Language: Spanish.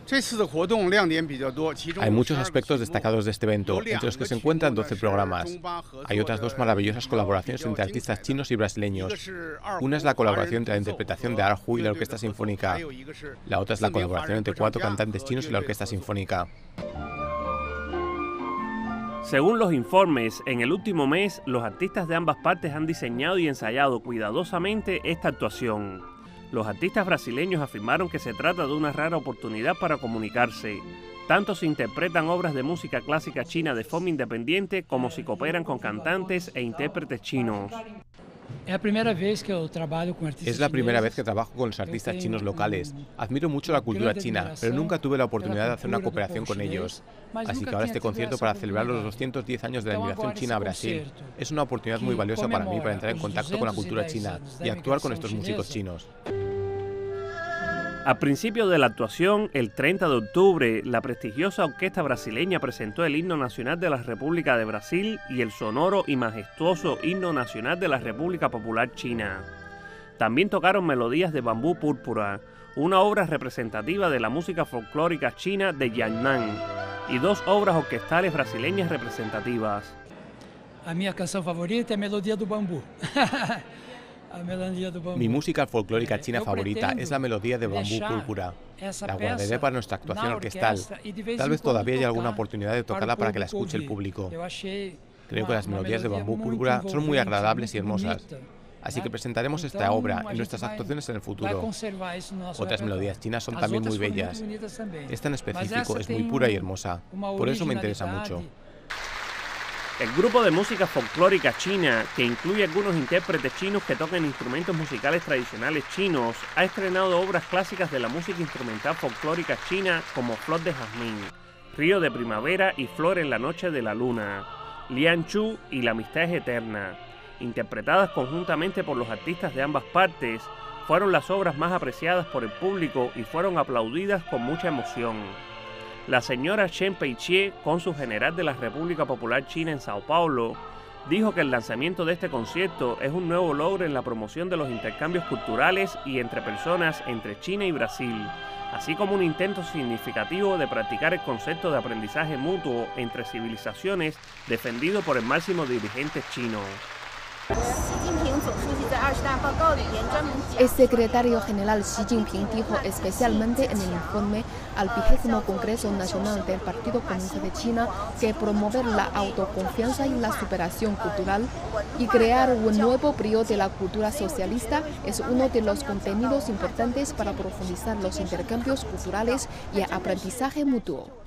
Hay muchos aspectos destacados de este evento, entre los que se encuentran 12 programas. Hay otras dos maravillosas colaboraciones entre artistas chinos y brasileños. Una es la colaboración entre la interpretación de Erhu y la Orquesta Sinfónica. La otra es la colaboración entre 4 cantantes chinos y la Orquesta Sinfónica. Según los informes, en el último mes, los artistas de ambas partes han diseñado y ensayado cuidadosamente esta actuación. Los artistas brasileños afirmaron que se trata de una rara oportunidad para comunicarse. Tanto se interpretan obras de música clásica china de forma independiente como si cooperan con cantantes e intérpretes chinos. Es la primera vez que trabajo con los artistas chinos locales. Admiro mucho la cultura china, pero nunca tuve la oportunidad de hacer una cooperación con ellos. Así que ahora este concierto para celebrar los 210 años de la inmigración china a Brasil es una oportunidad muy valiosa para mí para entrar en contacto con la cultura china y actuar con estos músicos chinos. Al principio de la actuación, el 30 de octubre, la prestigiosa orquesta brasileña presentó el himno nacional de la República de Brasil y el sonoro y majestuoso himno nacional de la República Popular China. También tocaron melodías de Bambú Púrpura, una obra representativa de la música folclórica china de Yan'an, y 2 obras orquestales brasileñas representativas. A mi canción favorita es Melodía do Bambú. Mi música folclórica china favorita es la melodía de Bambú Púrpura. La guardaré para nuestra actuación orquestal. Tal vez todavía haya alguna oportunidad de tocarla para que la escuche el público. Creo que las melodías de Bambú Púrpura son muy agradables y hermosas. Así que presentaremos esta obra en nuestras actuaciones en el futuro. Otras melodías chinas son también muy bellas. Esta en específico es muy pura y hermosa. Por eso me interesa mucho. El grupo de música folclórica china, que incluye algunos intérpretes chinos que tocan instrumentos musicales tradicionales chinos, ha estrenado obras clásicas de la música instrumental folclórica china como Flor de Jazmín, Río de Primavera y Flor en la Noche de la Luna, Lian Chu y La Amistad es Eterna. Interpretadas conjuntamente por los artistas de ambas partes, fueron las obras más apreciadas por el público y fueron aplaudidas con mucha emoción. La señora Chen Peiqie, cónsul general de la República Popular China en Sao Paulo, dijo que el lanzamiento de este concierto es un nuevo logro en la promoción de los intercambios culturales y entre personas entre China y Brasil, así como un intento significativo de practicar el concepto de aprendizaje mutuo entre civilizaciones defendido por el máximo dirigente chino. El secretario general Xi Jinping dijo especialmente en el informe al 20º Congreso Nacional del Partido Comunista de China que promover la autoconfianza y la superación cultural y crear un nuevo brío de la cultura socialista es uno de los contenidos importantes para profundizar los intercambios culturales y el aprendizaje mutuo.